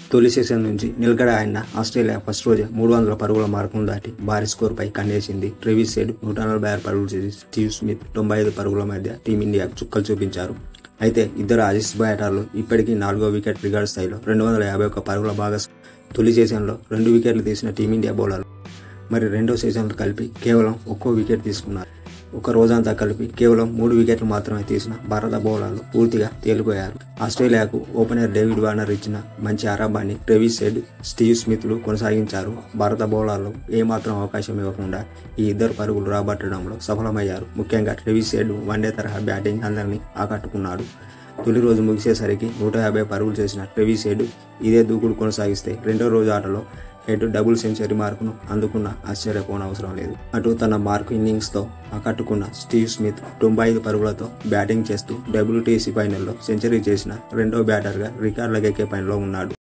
తొలి సెషన్ నుంచి నిలకడ ఆయన ఆస్ట్రేలియా ఫస్ట్ రోజే 300 పరుగుల మార్కును దాటి భారీ స్కోర్పై కన్నేసింది. ట్రెవిస్ హెడ్ 146 పరుగులు చేసి స్టీవ్ స్మిత్ 95 పరుగుల మధ్య టీమిండియాకు చుక్కలు చూపించారు. అయితే ఇద్దరు ఆసీస్ బ్యాటర్లు ఇప్పటికీ 4వ వికెట్ రికార్డు స్థాయిలో 251 పరుగుల భాగస్వామ్యం. తొలి సెషన్లో 2 వికెట్లు తీసిన టీమిండియా బౌలర్లు మరి రెండో సెషన్లు కలిపి కేవలం ఒక్కో వికెట్ తీసుకున్నారు. ఒక రోజంతా కలిపి కేవలం 3 వికెట్లు మాత్రమే తీసిన భారత బౌలర్లు పూర్తిగా తేలిపోయారు. ఆస్ట్రేలియాకు ఓపెనర్ డేవిడ్ వార్నర్ ఇచ్చిన మంచి ఆరంభాన్ని ట్రెవిస్ హెడ్, స్టీవ్ స్మిత్లు కొనసాగించారు. భారత బౌలర్లు ఏమాత్రం అవకాశం ఇవ్వకుండా ఈ ఇద్దరు పరుగులు రాబట్టడంలో సఫలమయ్యారు. ముఖ్యంగా ట్రెవిస్ హెడ్ వన్డే తరహా బ్యాటింగ్ అందరినీ ఆకట్టుకున్నాడు. తొలి రోజు ముగిసేసరికి 150 పరుగులు చేసిన ట్రెవిస్ హెడ్ ఇదే దూకుడు కొనసాగిస్తే రెండో రోజు ఆటలో హెడ్ డబుల్ సెంచరీ మార్కును అందుకున్న ఆశ్చర్యపోనవసరం లేదు. అటు తన మార్కు ఇన్నింగ్స్తో ఆకట్టుకున్న స్టీవ్ స్మిత్ 95 పరుగులతో బ్యాటింగ్ చేస్తూ WTC ఫైనల్లో సెంచరీ చేసిన రెండో బ్యాటర్గా రికార్డులకెక్కే పనిలో ఉన్నాడు.